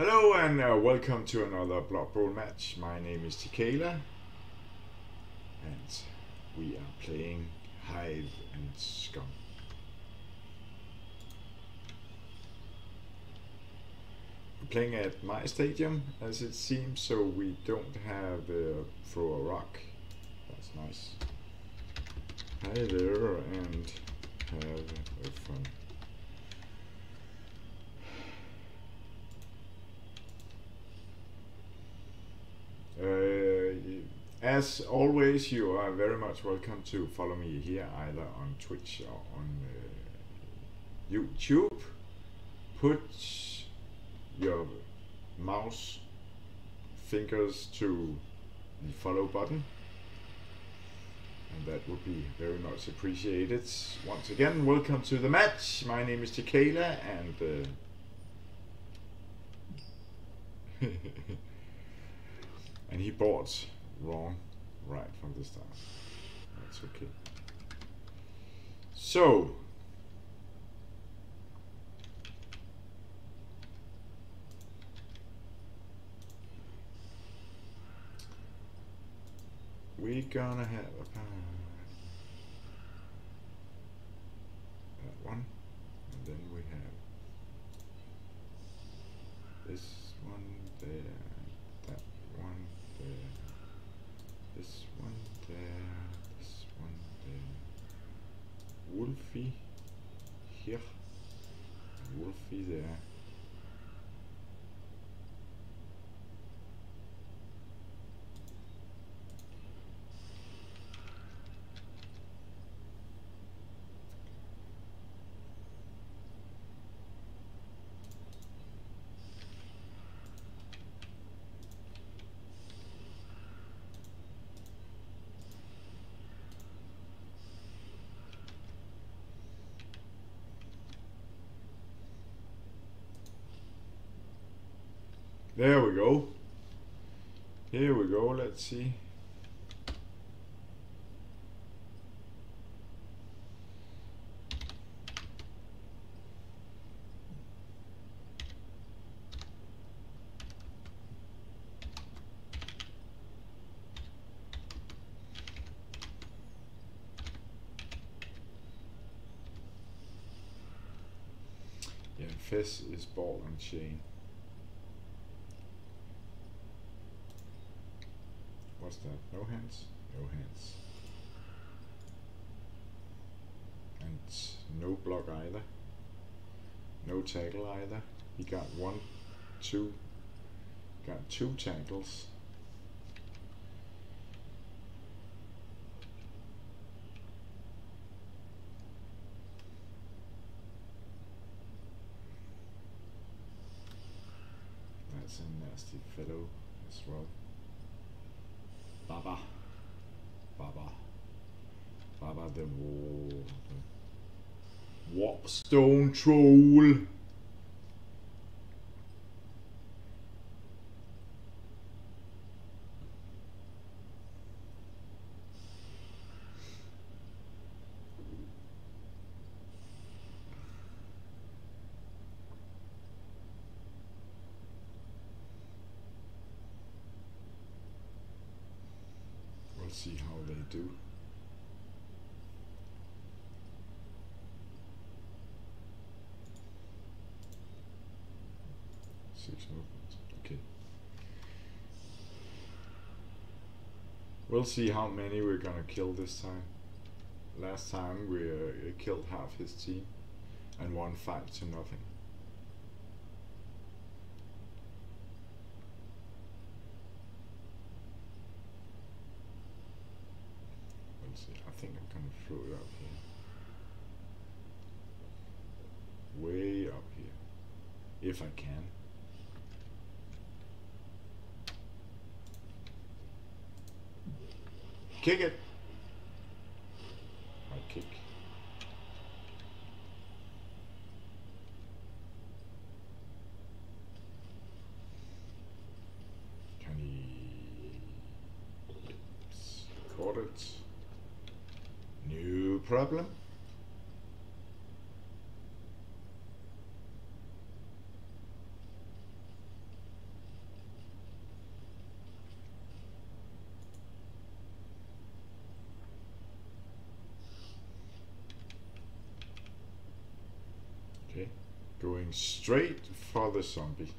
Hello and welcome to another Blood Bowl match. My name is Tequila and we are playing Hive and Scum. We're playing at my stadium as it seems, so we don't have throw a rock. That's nice. Hi there and have fun. As always, you are very much welcome to follow me here either on Twitch or on YouTube. Put your mouse fingers to the follow button and that would be very much appreciated. Once again, welcome to the match. My name is Tequila and and he bought wrong right from the start. That's okay. So we're gonna have that one, and then we have this one there, that one there, this one there, this one there, Wolfie here, and Wolfie there. There we go. Here we go. Let's see. Yeah, Fizz is ball and chain. What's that? No hands? No hands. And no block either. No tackle either. He got one, two. Got two tackles. That's a nasty fellow as well. Baba the Warpstone Troll. We'll see how they do. Six movements. Okay. We'll see how many we're gonna kill this time. Last time we killed half his team and won 5-0. We'll see. I think I'm gonna throw it up here. Way up here. If I can. Kick it. I kick. Can he? Oops. Caught it. No problem. Going straight for the zombie.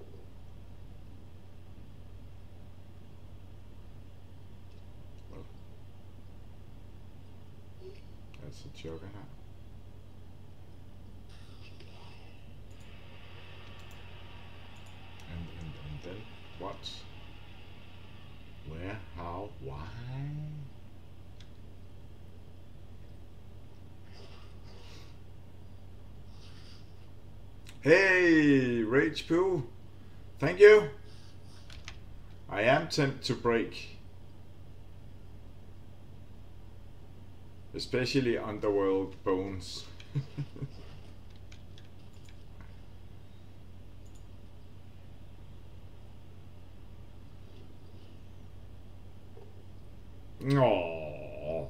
Well, that's a joke, huh? And then what? Where? How? Why? Hey, Rage Poo. Thank you. I am tempted to break. Especially Underworld Bones. No.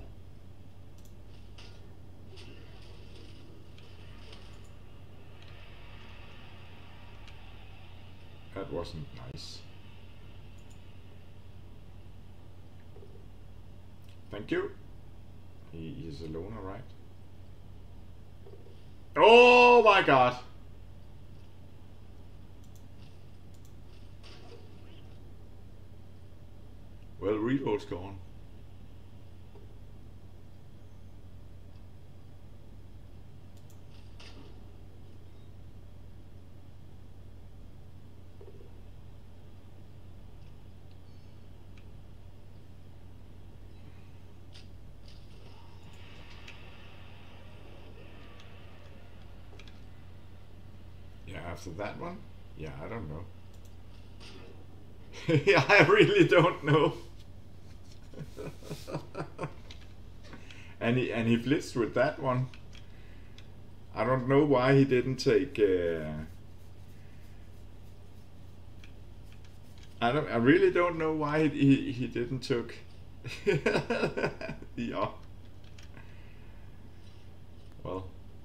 That wasn't nice. Thank you. He is alone, alright? Oh my god! Well, reload's gone. Yeah, after that one? Yeah, I don't know. Yeah, I really don't know. and he blitzed with that one. I don't know why he didn't take. I really don't know why he didn't took. Yeah. Well.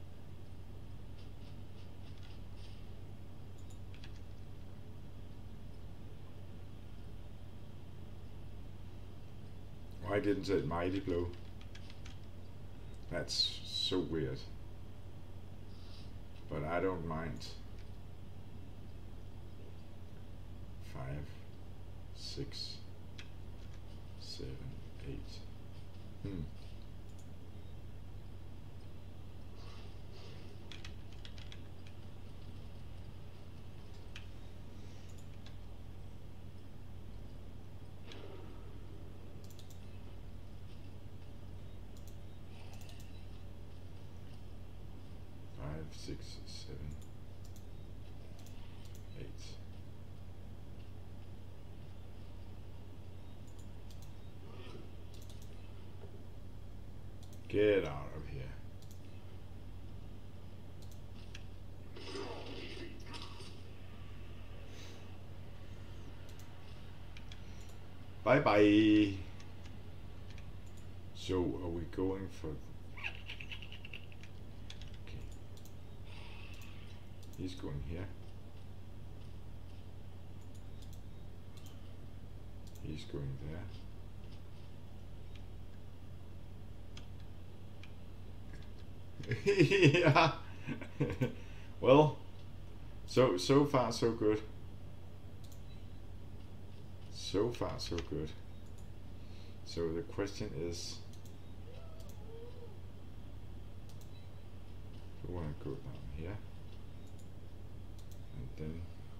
Why didn't it mighty blow? That's so weird. But I don't mind. 5, 6, 7, 8. Five, 6, 7, 8. Get out of here. Bye bye. So are we going for... Okay. He's going here. He's going there. Yeah. Well, so far so good. So far so good. So the question is, we want to go down here, and then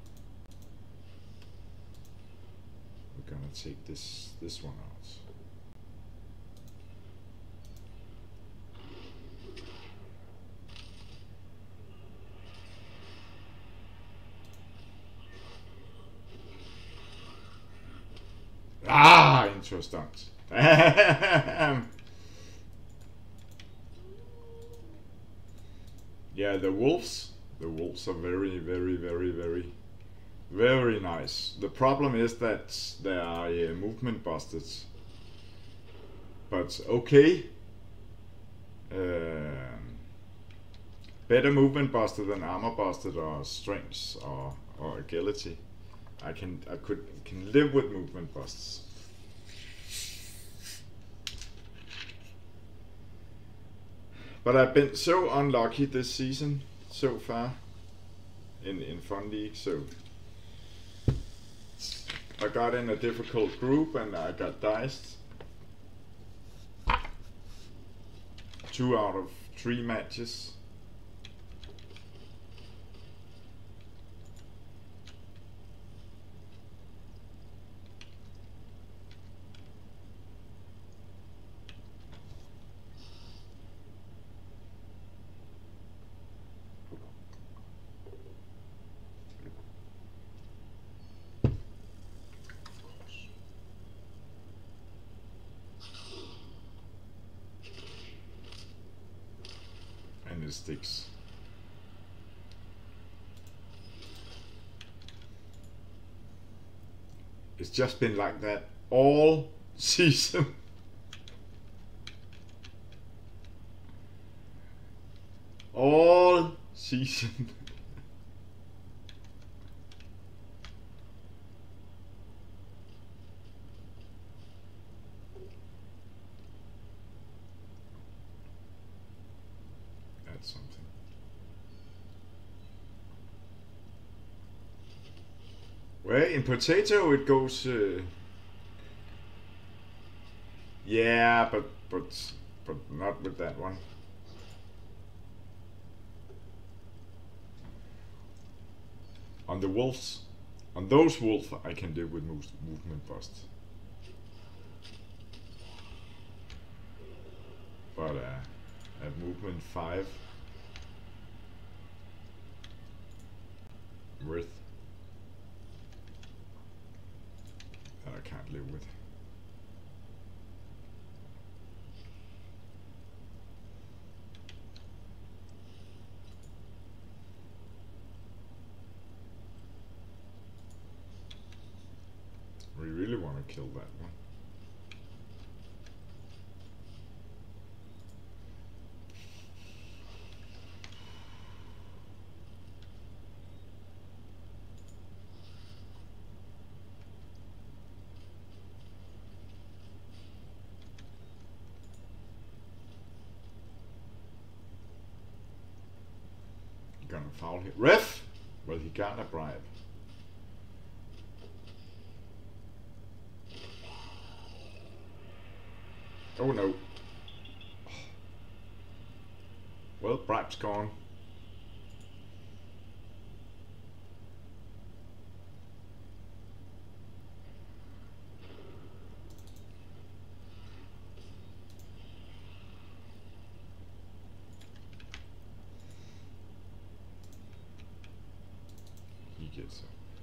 we're gonna take this one out. Ah, interesting. Yeah, the wolves are very, very, very, very, very nice. The problem is that they are movement busted. But okay. Better movement busted than armor busted or strength or agility. I can live with movement busts. But I've been so unlucky this season so far. in Fun League, so I got in a difficult group and I got diced 2 out of 3 matches. And it sticks. It's just been like that all season. All season. That's something. Well, in potato it goes. Yeah, but not with that one. On the wolves, on those wolves, I can live with movement bust. But at movement 5 with that I can't live with. We really want to kill that one. Gonna foul him. Ref! Well, he got a bribe. Oh no. Well, bribe's gone. He gets it.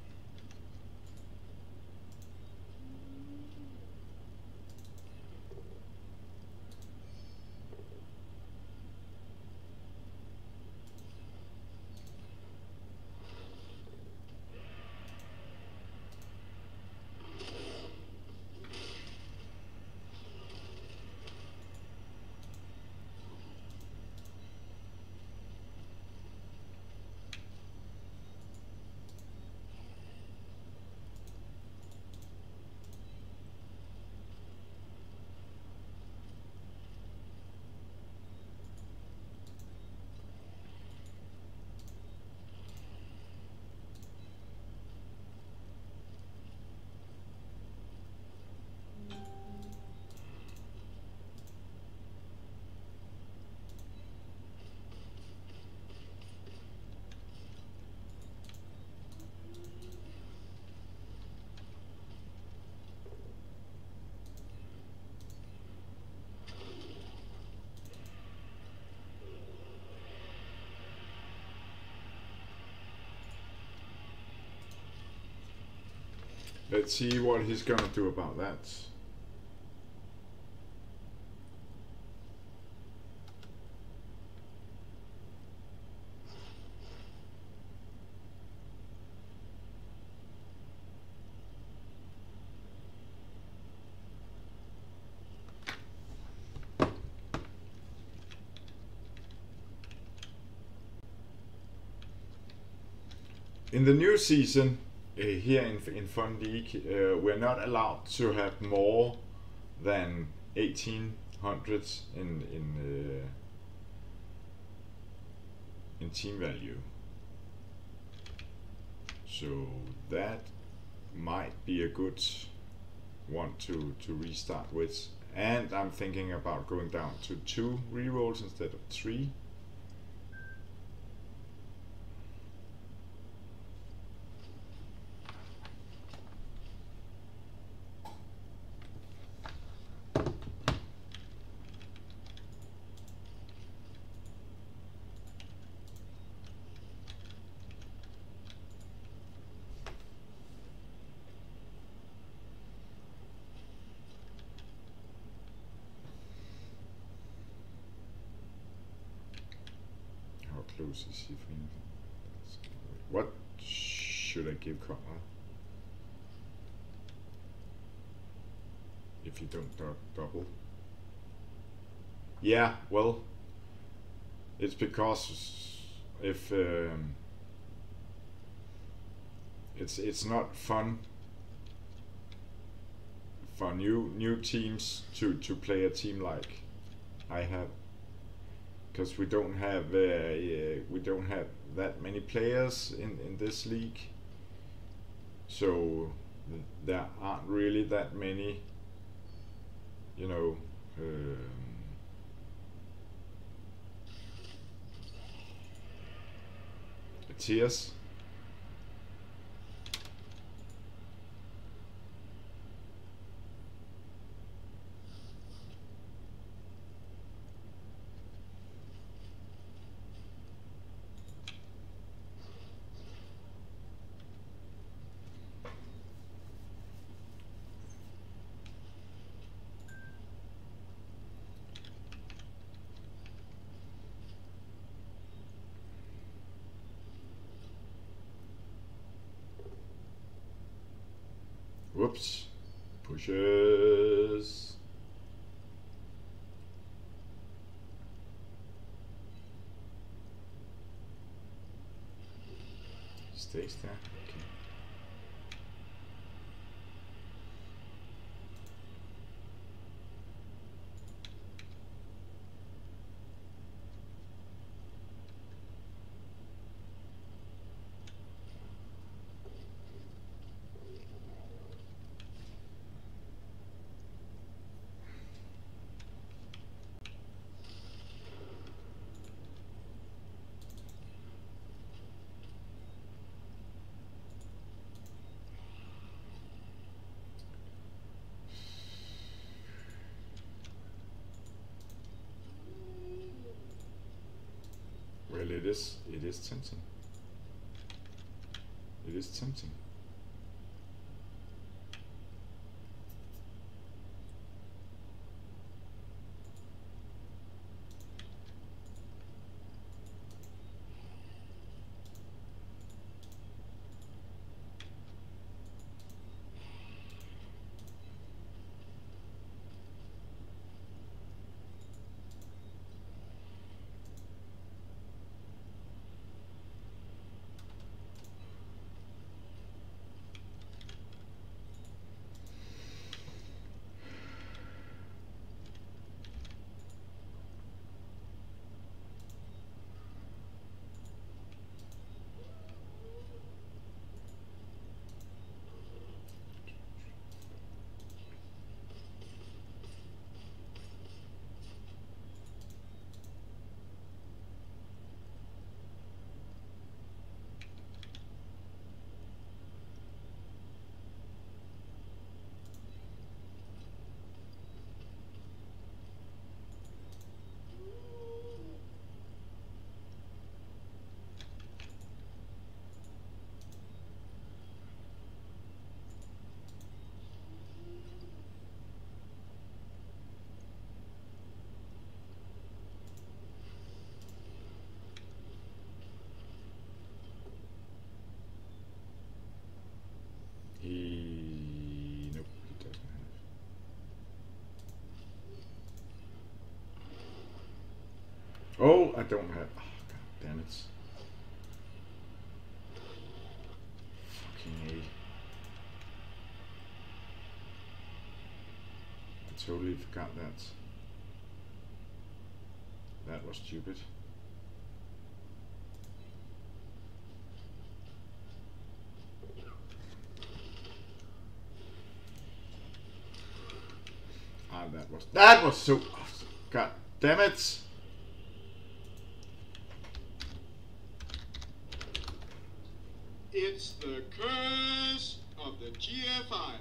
Let's see what he's gonna do about that. In the new season, here in Fun League, we're not allowed to have more than 1800s in team value. So that might be a good one to restart with. And I'm thinking about going down to 2 rerolls instead of 3. Close is he for anything? What should I give Conrad if you don't double? Yeah, well, it's because if it's not fun for new teams to play a team like I have. Because we don't have that many players in this league, so there aren't really that many, you know, tiers. Whoops. Pushes. Stays there. Okay. Well, it is tempting. It is tempting. Nope, he doesn't have. Oh, I don't have. Oh, god damn it. Fucking A. I totally forgot that. That was stupid. that was so. God damn it! It's the curse of the GFI.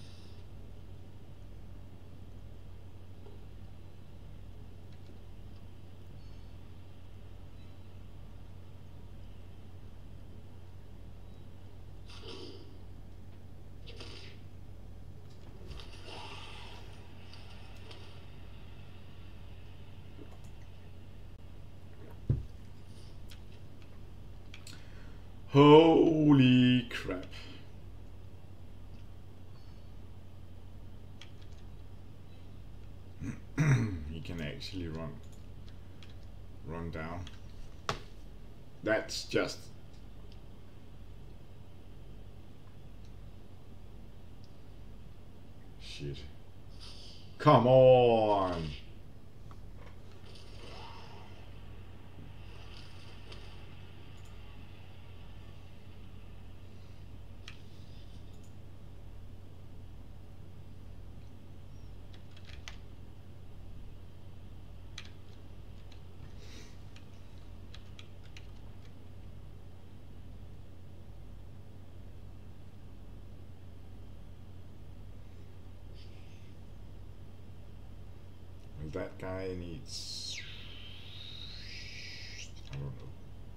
Holy crap. He can actually run down. That's just shit. Come on. That guy needs, I don't know.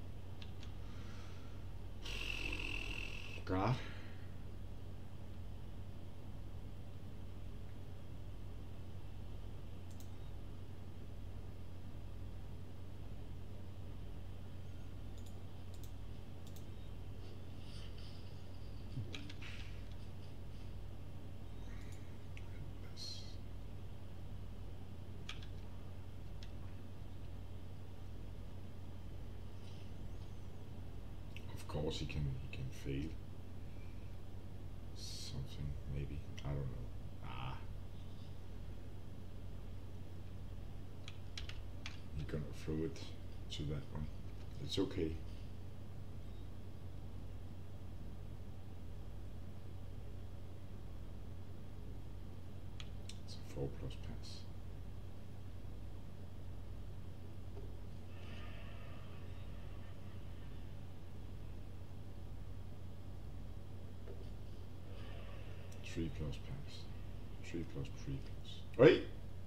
God. Of course he can fail. Something maybe. I don't know. Ah. He's gonna throw it to that one. It's okay. It's a 4+ pass. Three plus pass. 3+, 3+. Wait!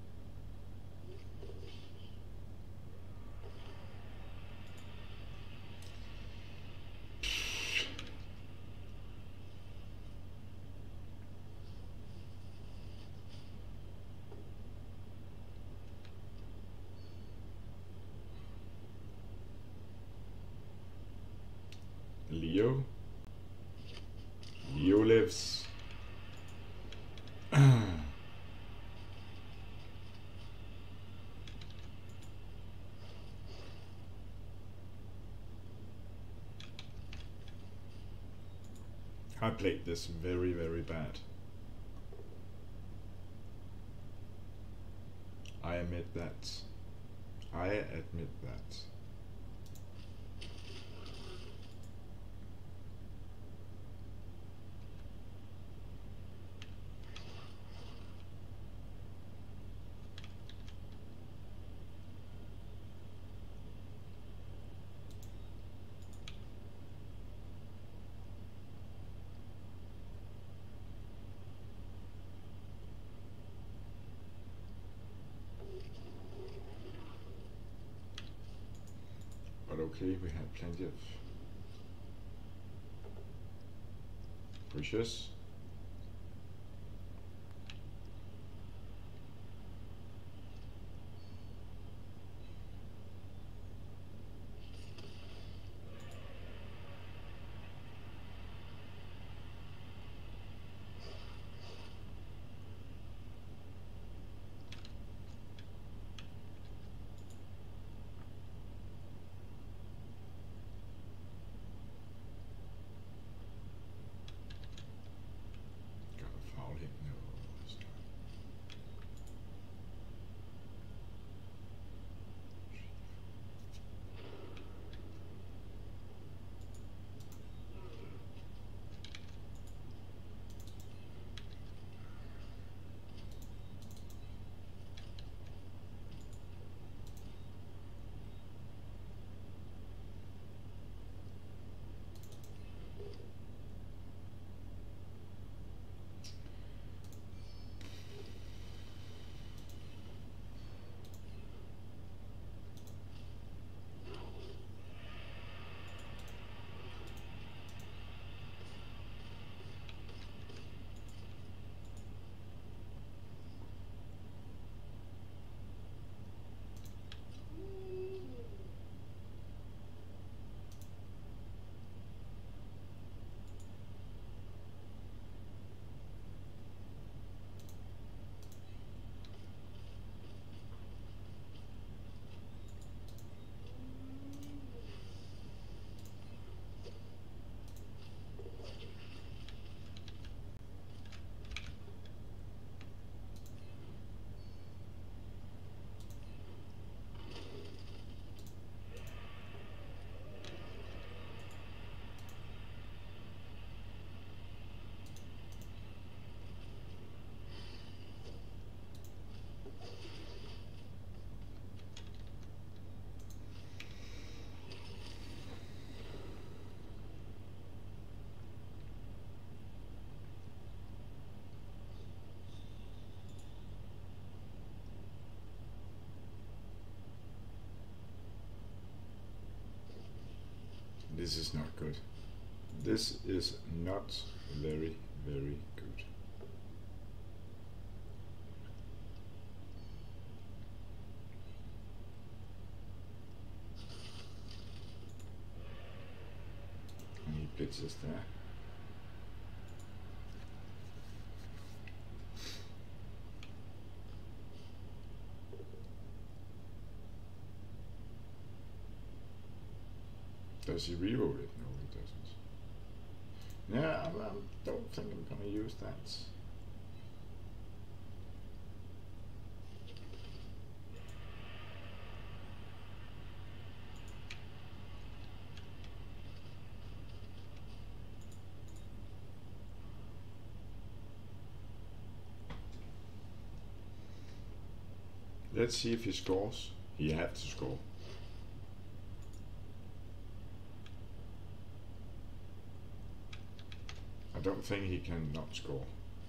Leo lives. I played this very, very bad. I admit that. I admit that. But okay, we had plenty of pushes. This is not good. This is not very, very good. And he blitzes there. Does he reroll it? No, he doesn't. Yeah, I don't think I'm gonna use that. Let's see if he scores. He had to score. I don't think he can not score.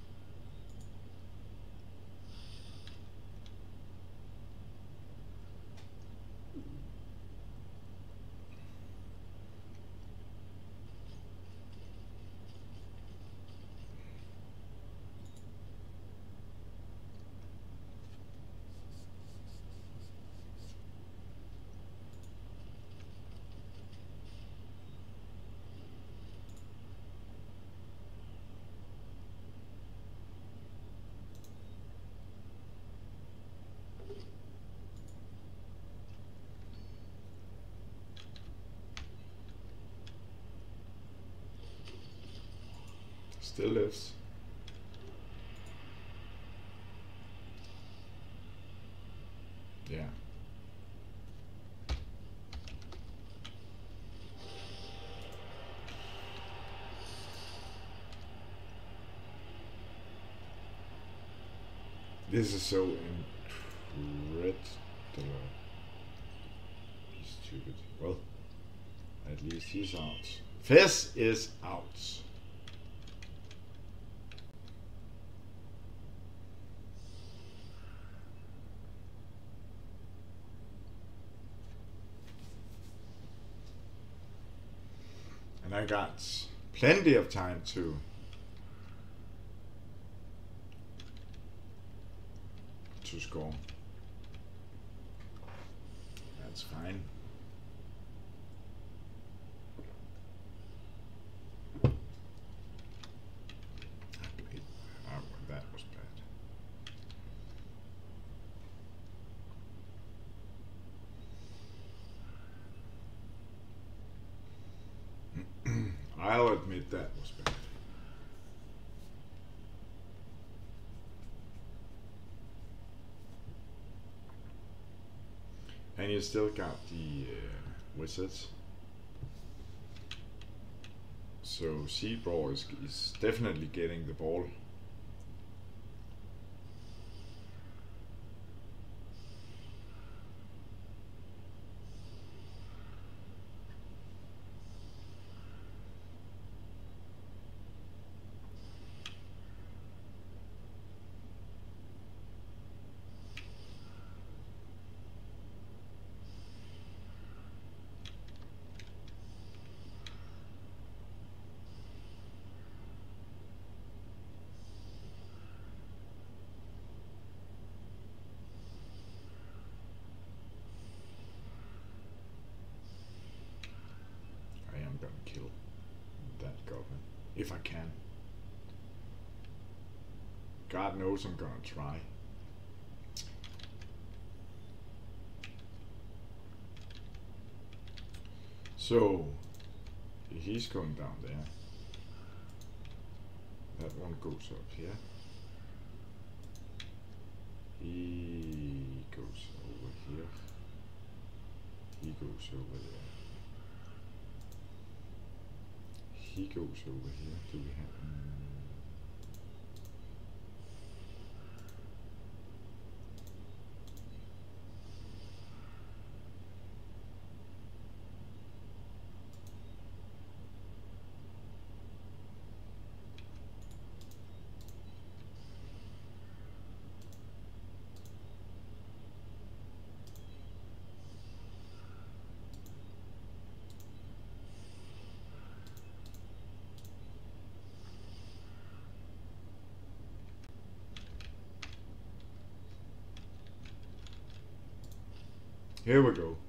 Still lives. Yeah. This is so incredible. He's stupid. Well, at least he's out. Fizz is out. And I got plenty of time to score. That's fine. Oh, that was bad. I'll admit that was bad. And you still got the wizards. So Seabraw is definitely getting the ball. I'm gonna kill that goblin if I can. God knows I'm gonna try. So he's going down there. That one goes up here. He goes over here. He goes over there. He goes over here. Do we have? Here we go.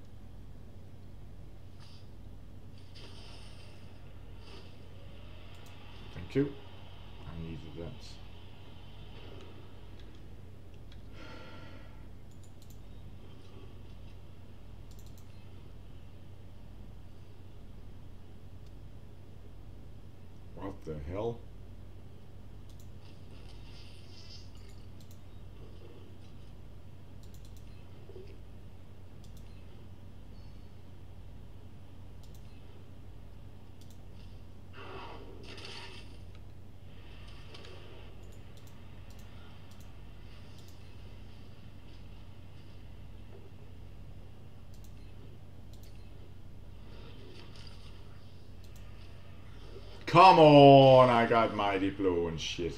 Thank you. I needed that. What the hell? Come on, I got mighty blow and shit.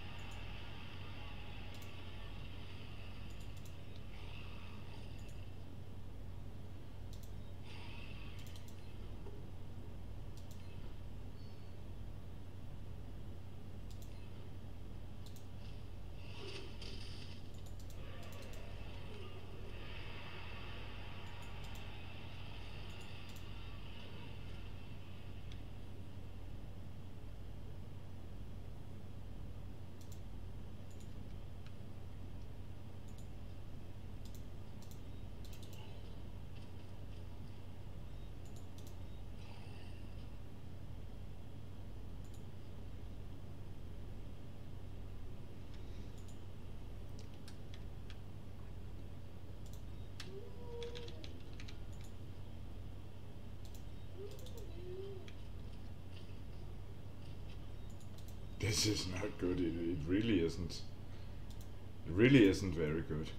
This is not good. It really isn't. It really isn't very good.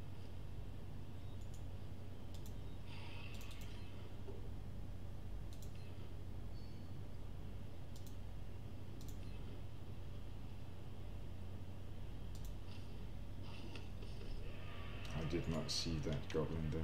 I did not see that goblin there.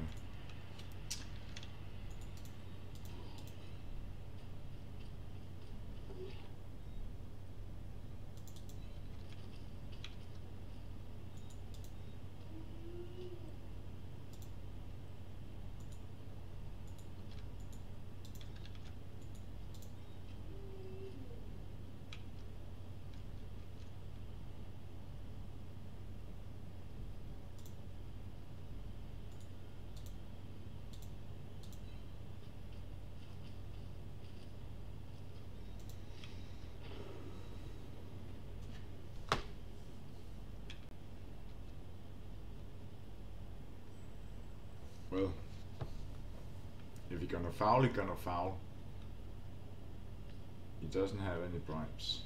Well, if you're gonna foul, you're gonna foul. He doesn't have any bribes.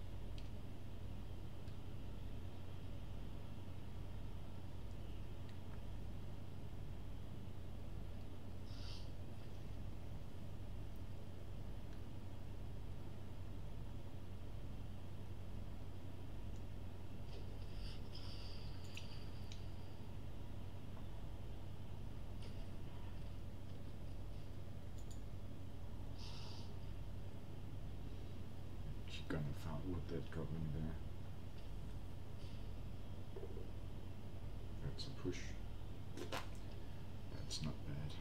Gonna foul with that goblin there. That's a push. That's not bad.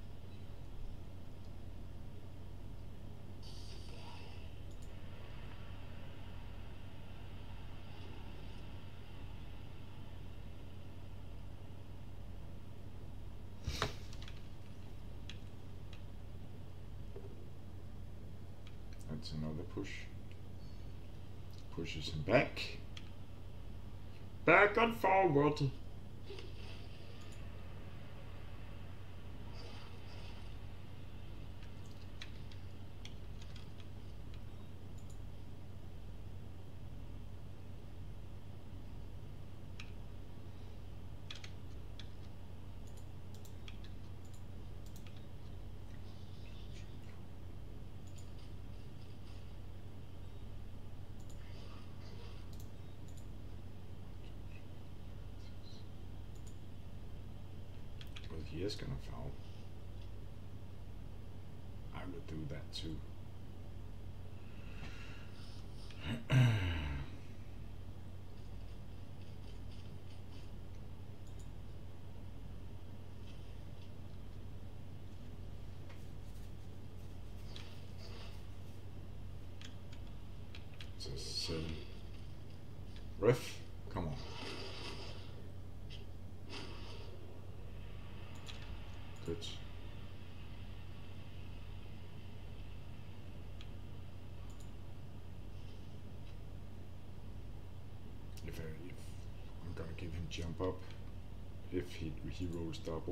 That's another push. Pushes him back. Back and forward. He is gonna foul. I would do that too. a 7. Ref, come on. Good. If I'm gonna give him jump up if he rolls double.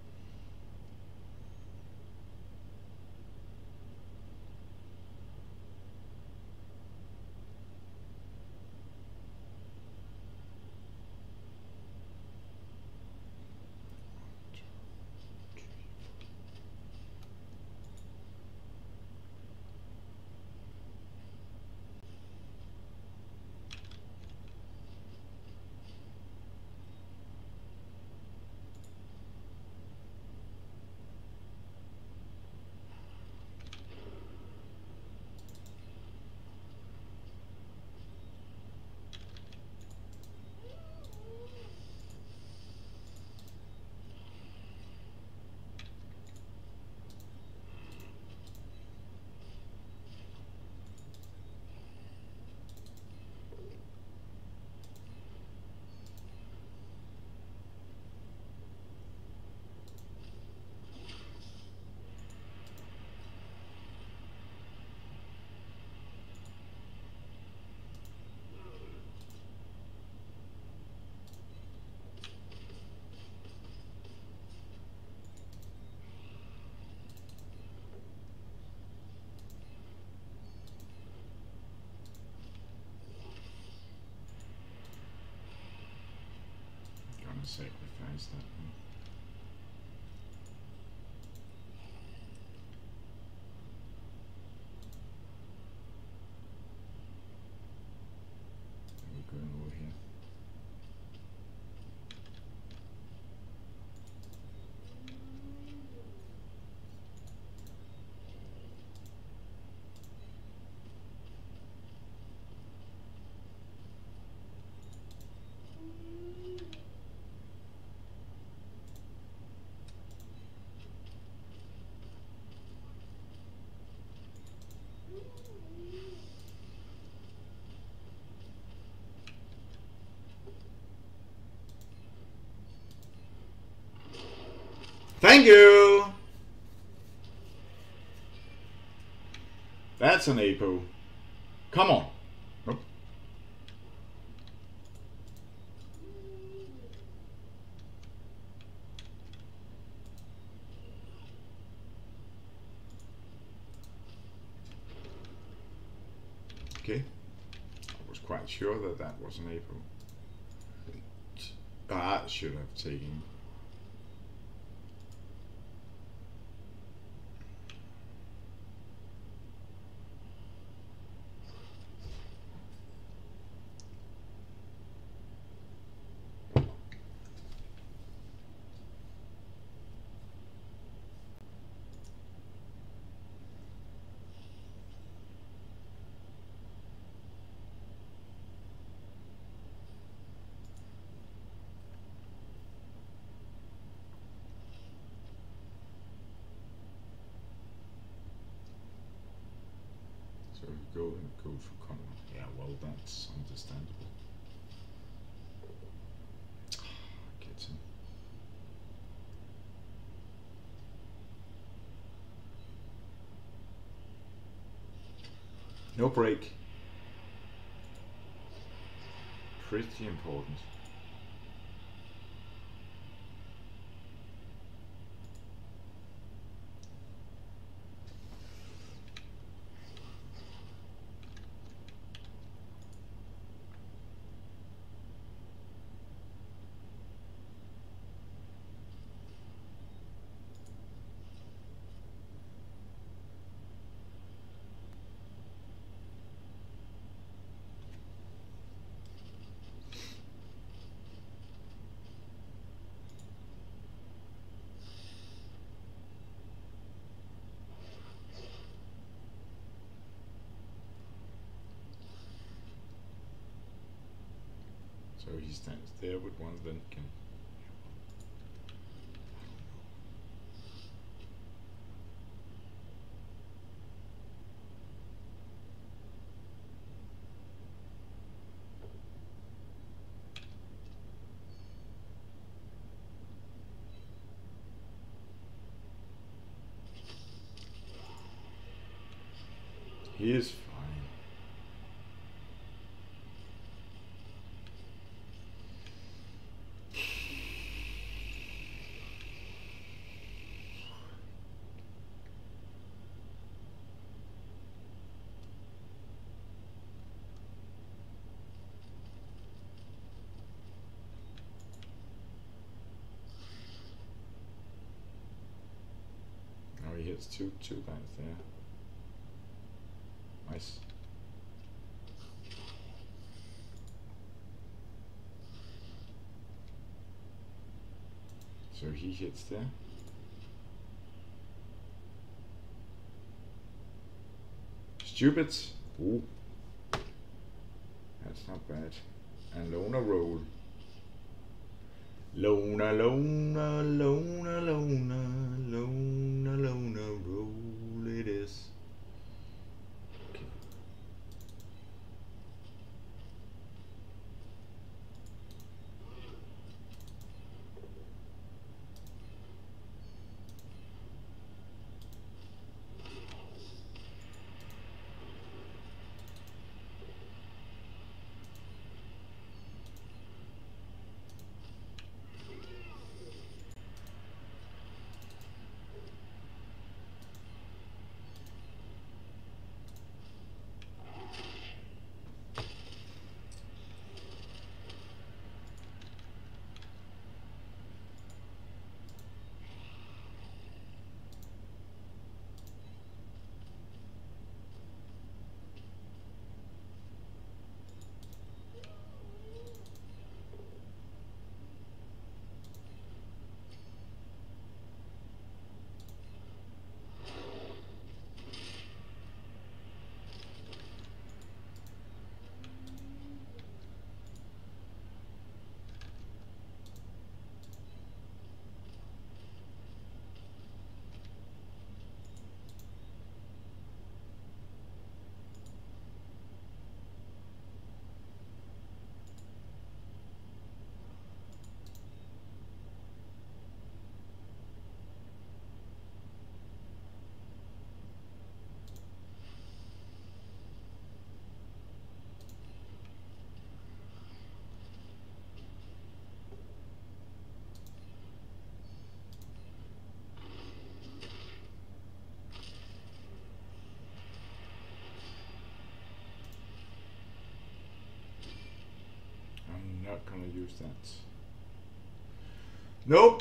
Sacrifice that one. We're going over here. Thank you! That's an apo. Come on. Nope. Okay. I was quite sure that that was an apo. I should have taken. So you go for common. Yeah, well, that's understandable. Gets him. No break. Pretty important. So he stands there with one Lindberg. He is fine. Oh, he hits two guys there. Nice. So he hits there. Stupid. Ooh. That's not bad. And loner roll. Loner, loner, loner, loner, loner, loner roll it is. Okay. I'm not gonna use that. Nope.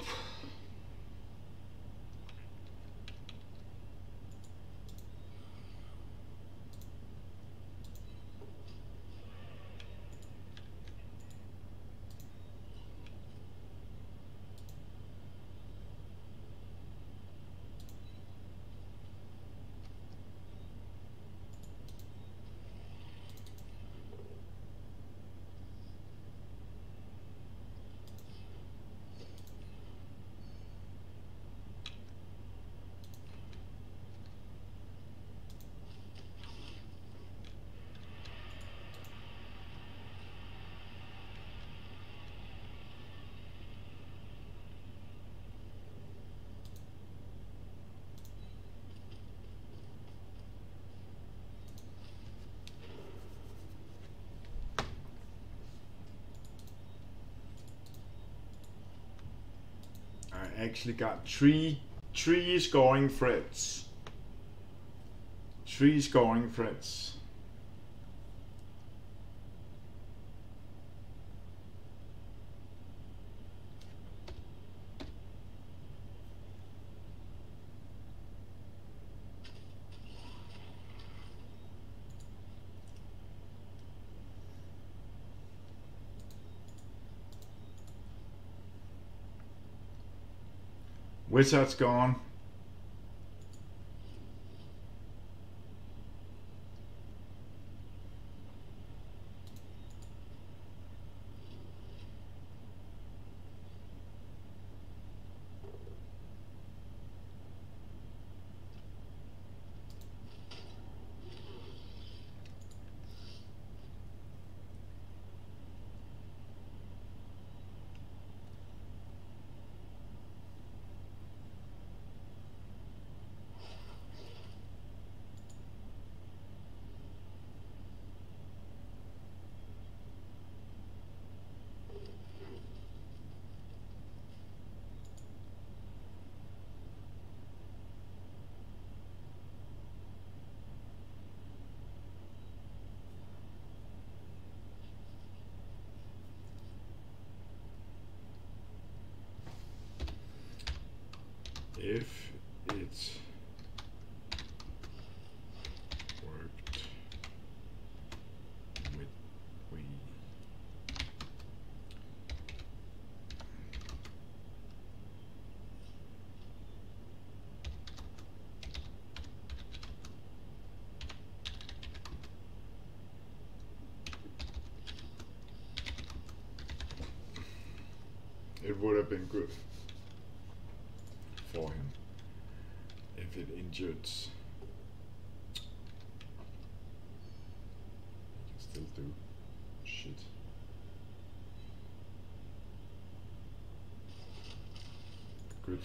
I actually got three scoring threats. 3 scoring threats. Wizard's gone. if it worked with we it would have been good for him if it injured. He can still do shit. Good.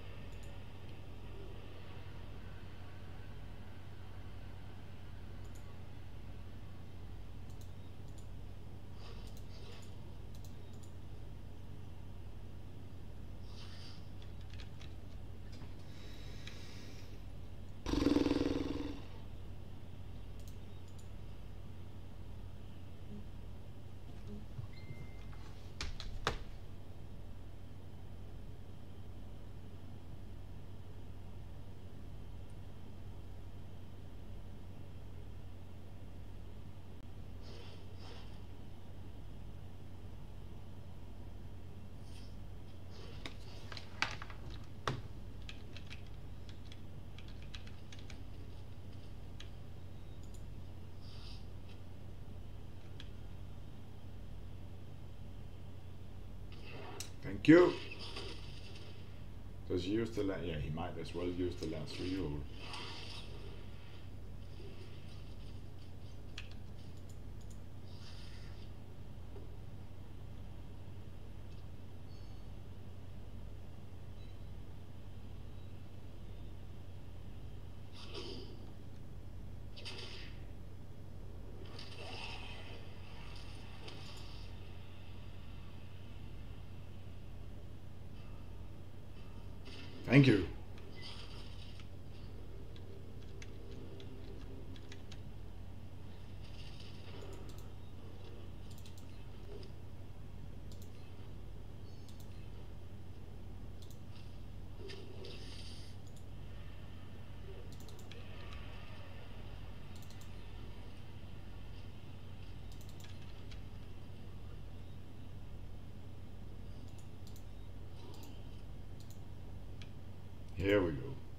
Thank you. Does he use the last? Yeah, he might as well use the last reroll. Thank you. Here we go.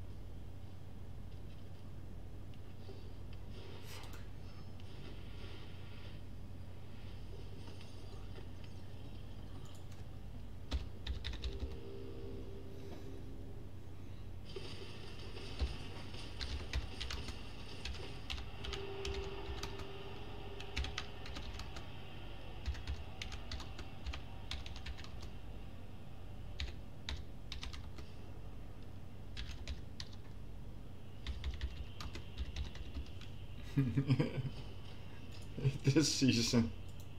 This season.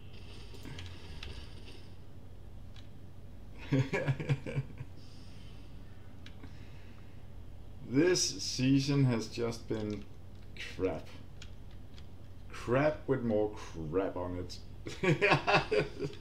This season has just been crap. Crap with more crap on it.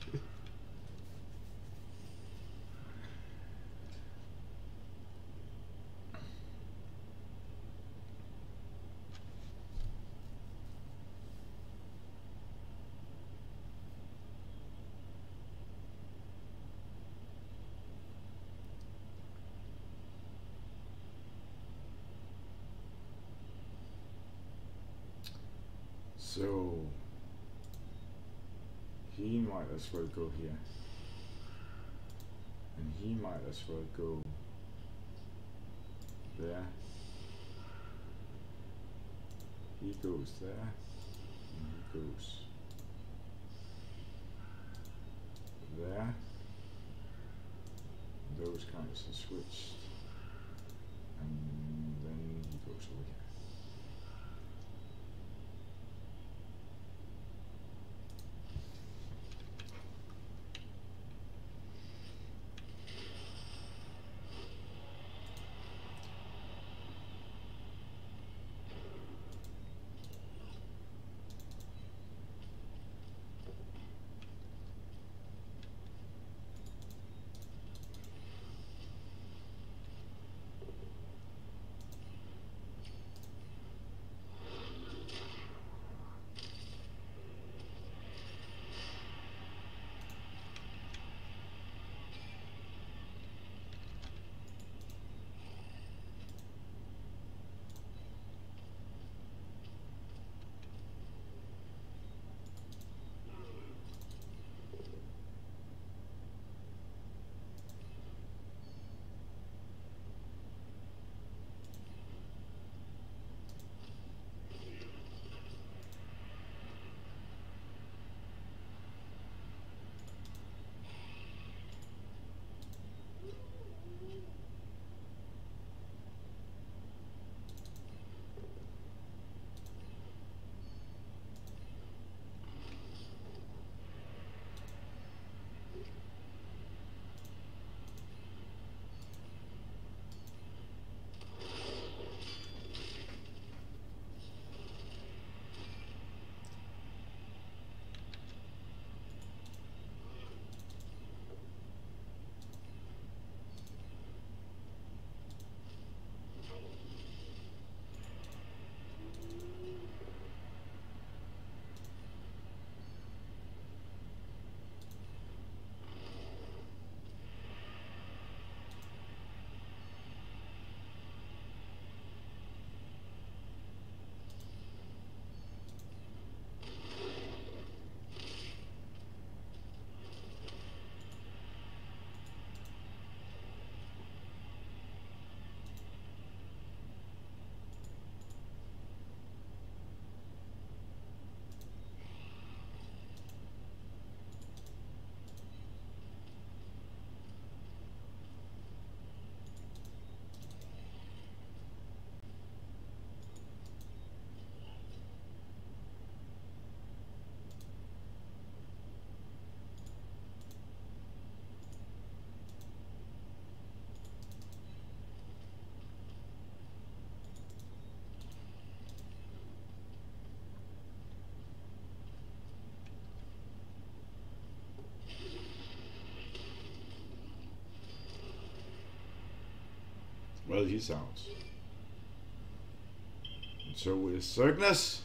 So he might as well go here, and he might as well go there. He goes there, and he goes there. Those guys are switched, and then he goes over here. Well, he's out. And so is Cygnus.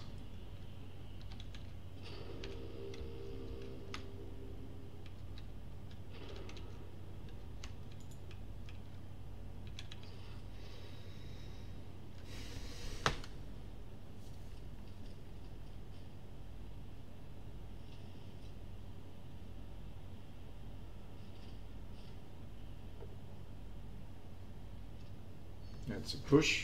That's a push.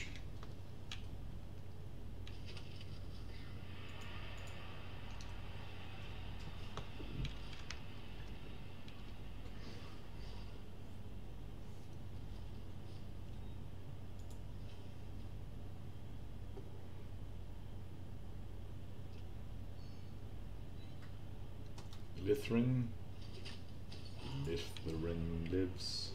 Lythrin. If the ring lives.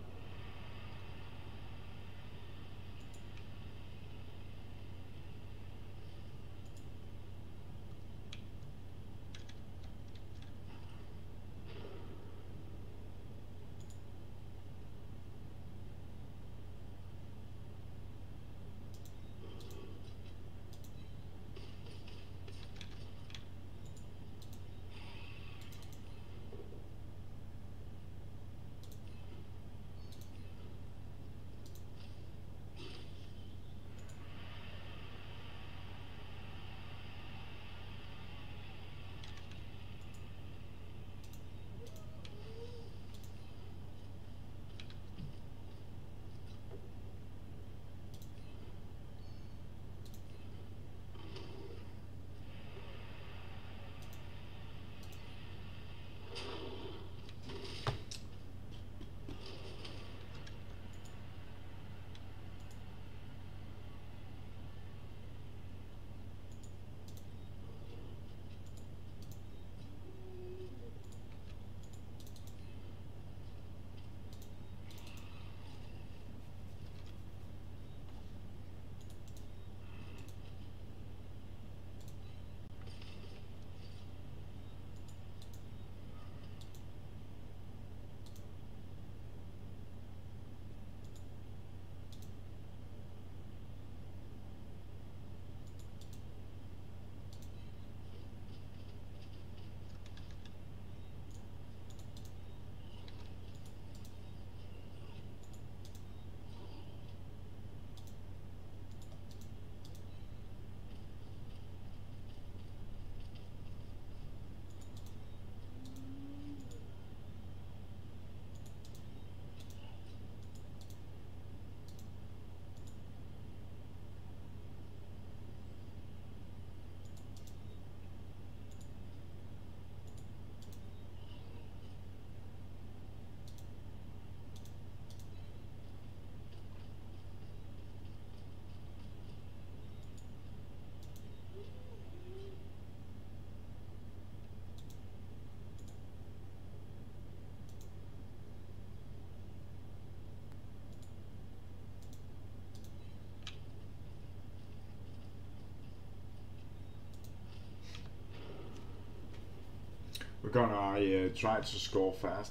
We're gonna try to score fast.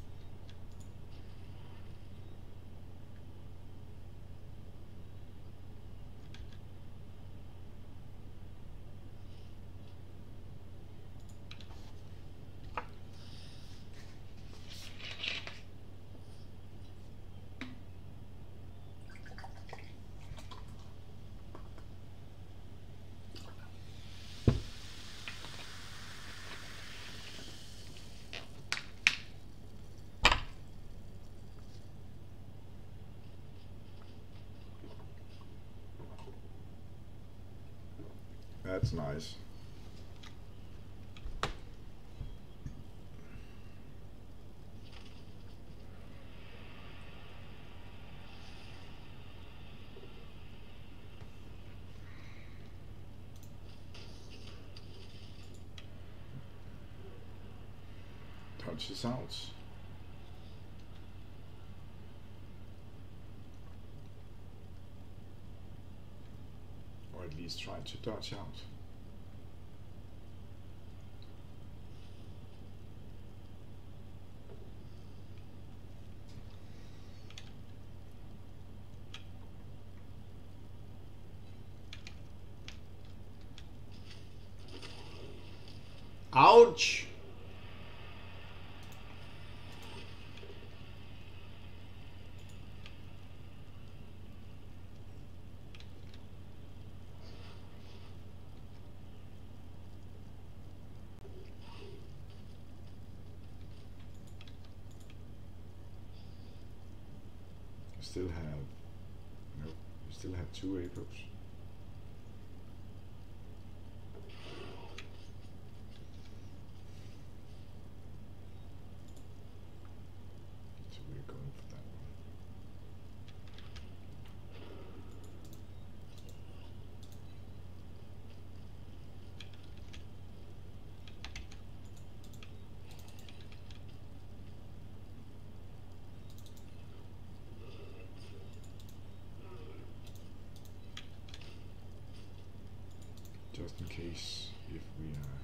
That's nice. Touches out. Or at least try to dodge out. Ouch! Still have, nope, you still have 2 apos. So we're going for that one. Just in case if we are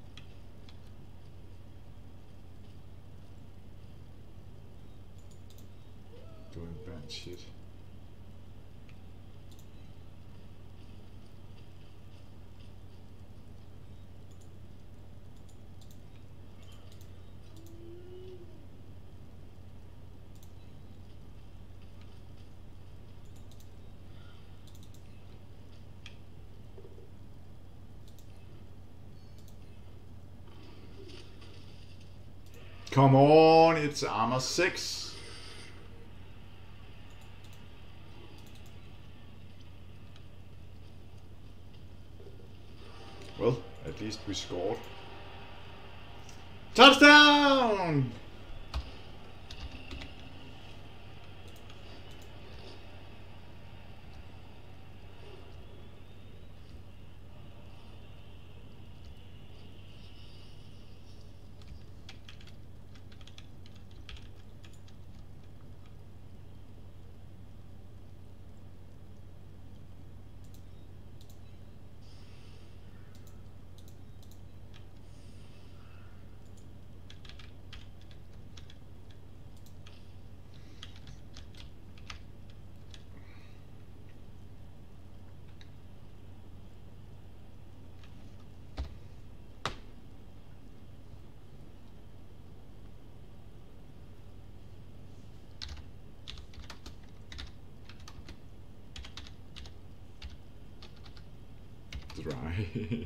doing bad shit. Come on, it's armor 6. Well, at least we scored. Touchdown! Dry.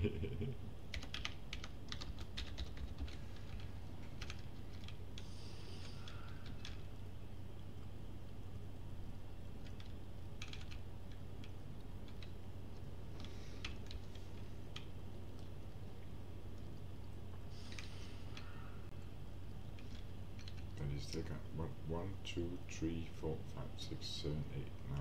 But you still got what? 1, 2, 3, 4, 5, 6, 7, 8, 9.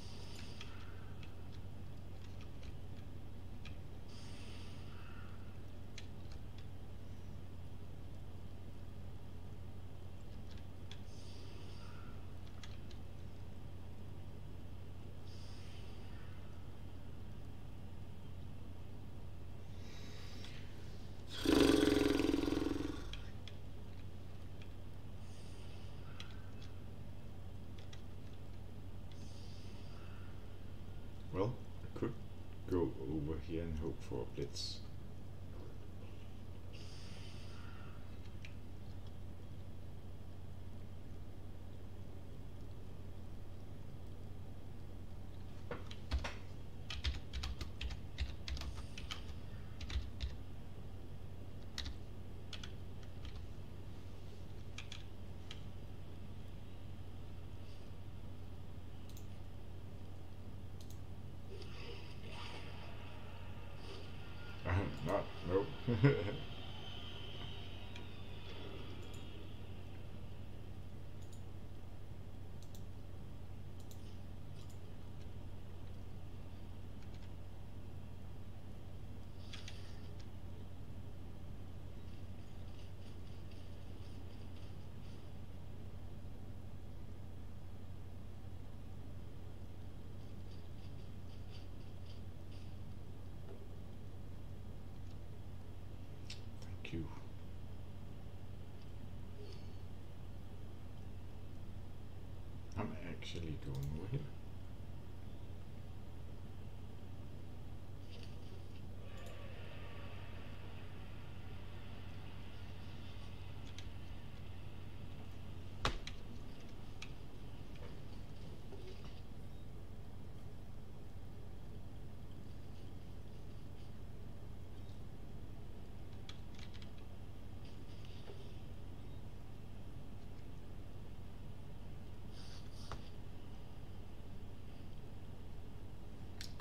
Well, I could go over here and hope for a blitz. Not, nope. Thank you. I'm actually going over here.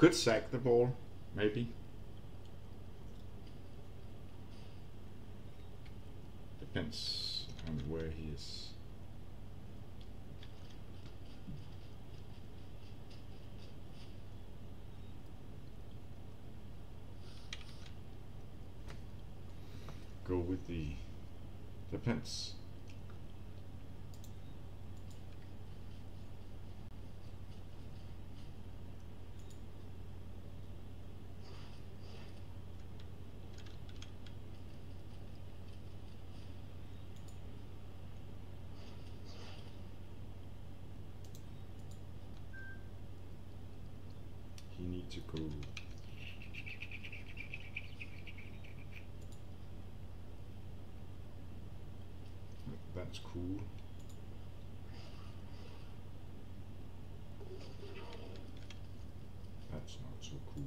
Could sack the ball, maybe. Depends on where he is. Go with the depends. He needs to go. That's cool. That's not so cool.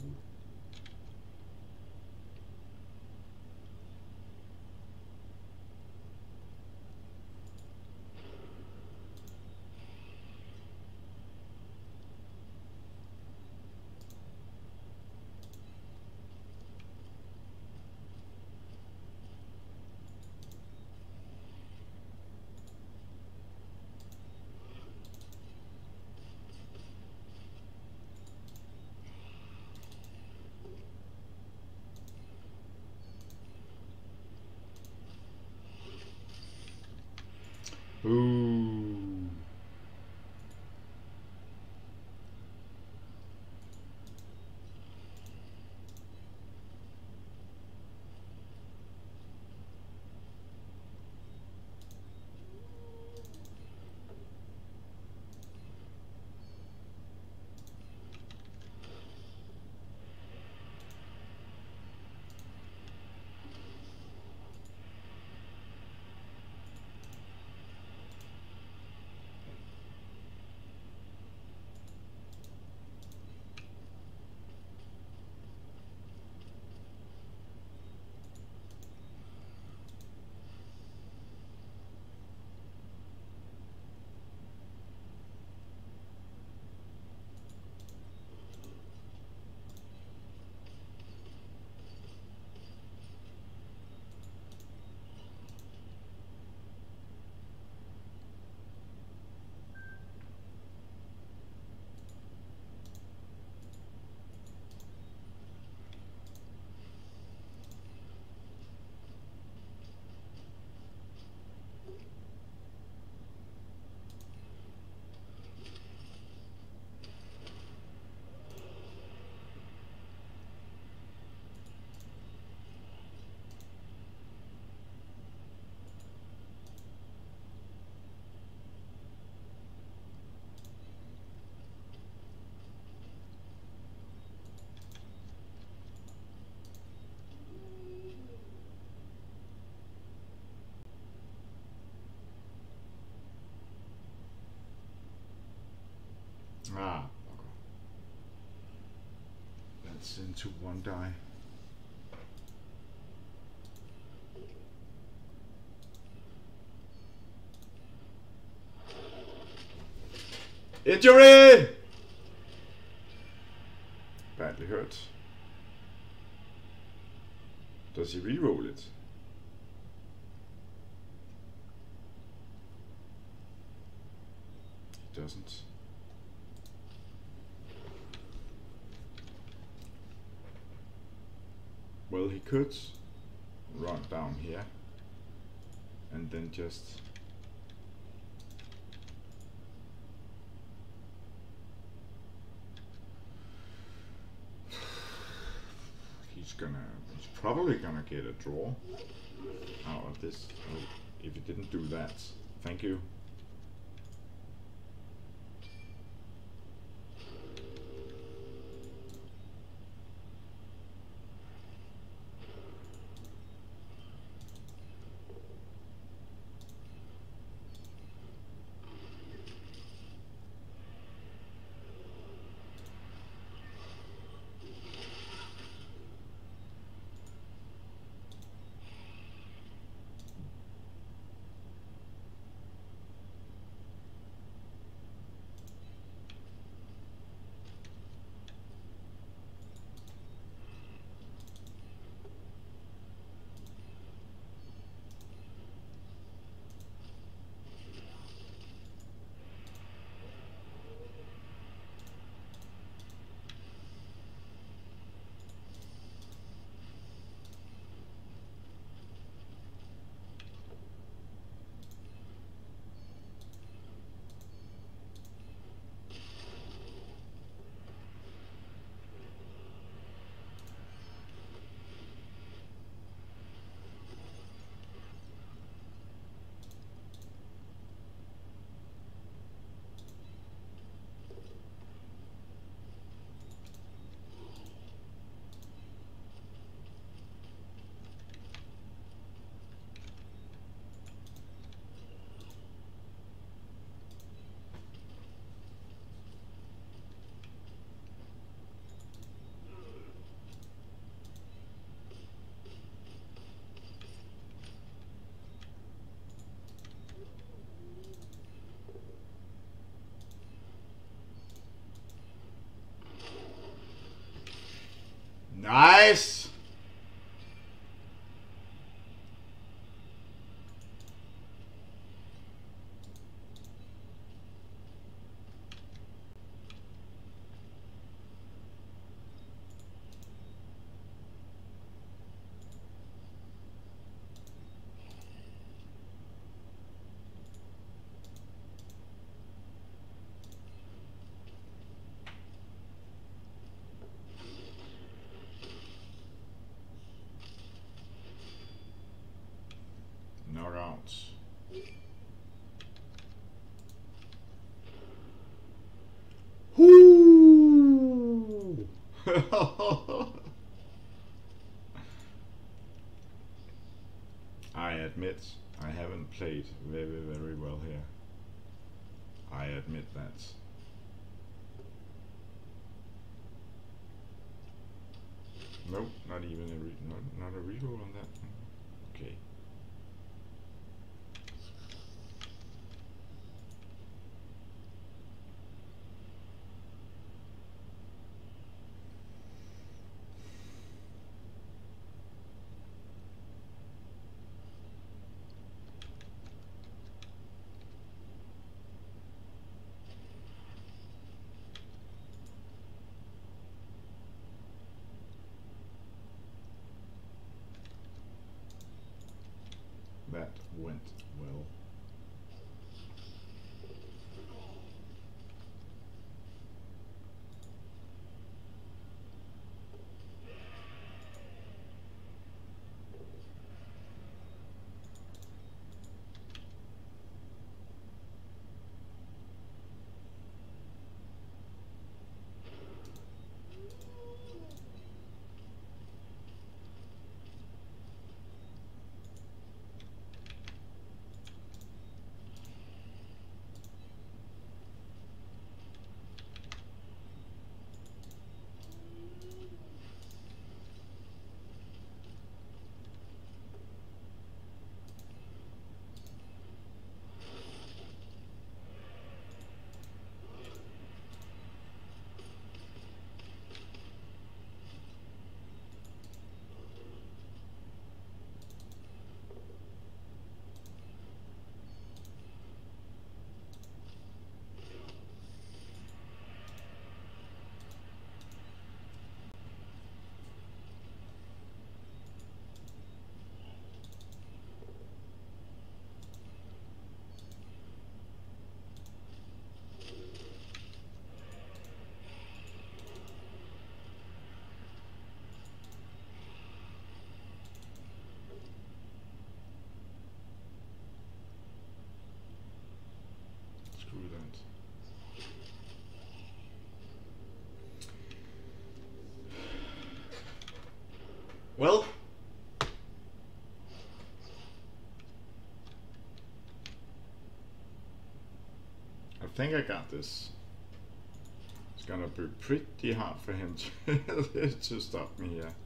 Ooh. Ah, okay. That's into one die. Injury! Badly hurt. Does he re-roll it? He doesn't. Well, he could run down here and then just he's probably gonna get a draw out of this. Oh, if he didn't do that, thank you. Nice! Knockouts. Whoo! I admit I haven't played very well here. I admit that. Nope, not even not a reroll on that. Okay. That went well. Screw that. Well, I think I got this. It's gonna be pretty hard for him to stop me here.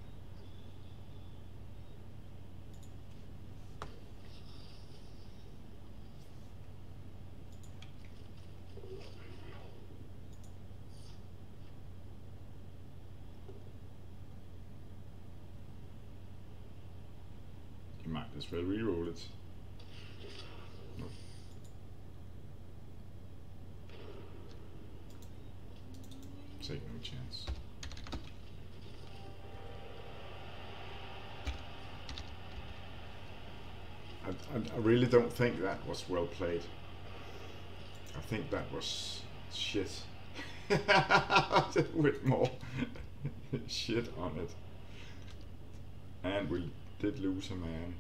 You might as well reroll it. Nope. Take no chance. I really don't think that was well played. I think that was shit. With more shit on it. And we did lose a man.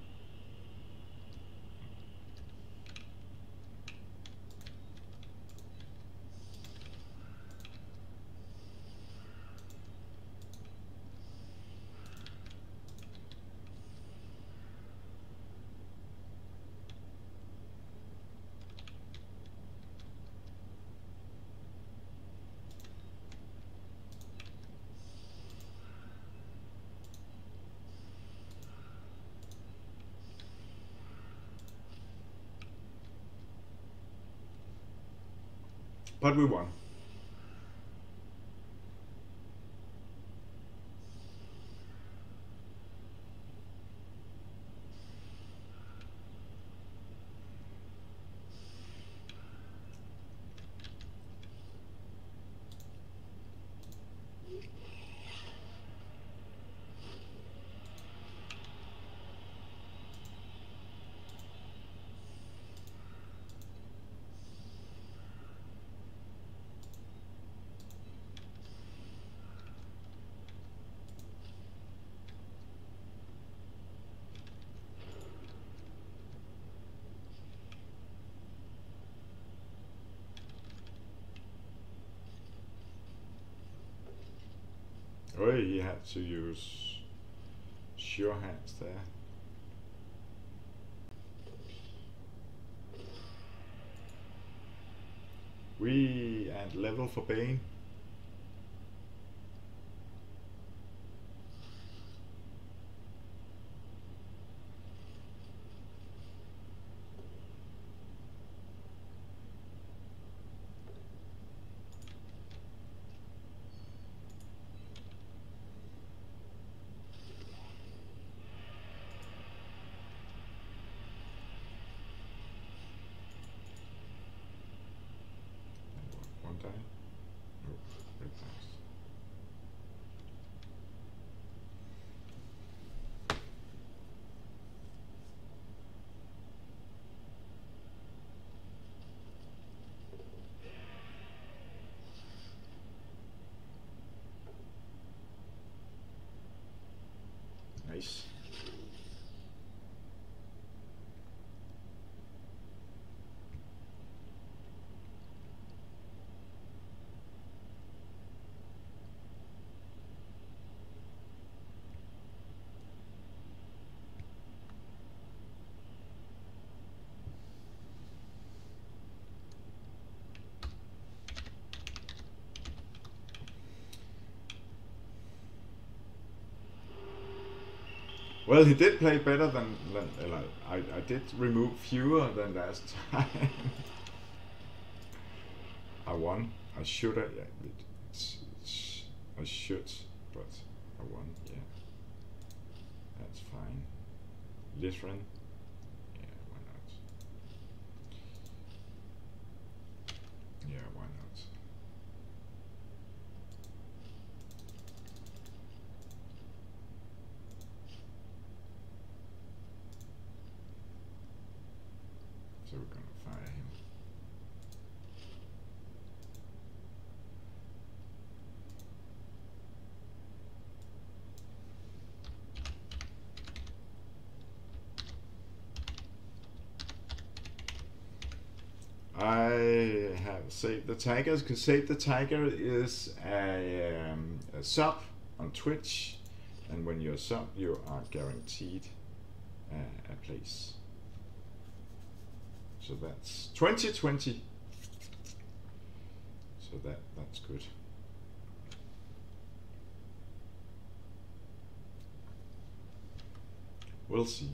But we won. Oh, he had to use sure hands there. We and level for Bane. One die. No, red dice. Nice. Well, he did play better than I did remove fewer than last time. I won. I should have. Yeah, I should, but I won. Yeah, that's fine. Lithran. Yeah, why not? Yeah, why not? So we're gonna fire him. I have saved the tigers because Save the Tiger is a sub on Twitch, and when you're a sub, you are guaranteed a place. So that's 2020. So that's good. We'll see.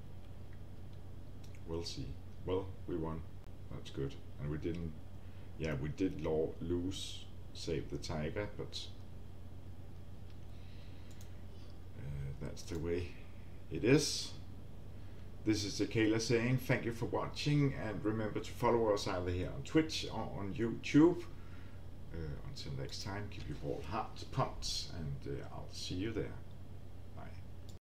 We'll see. Well, we won. That's good. And we didn't. Yeah, we did lose Save the Tiger, but that's the way it is. This is Kayla saying thank you for watching, and remember to follow us either here on Twitch or on YouTube. Until next time, keep your ball hard pumped, and I'll see you there.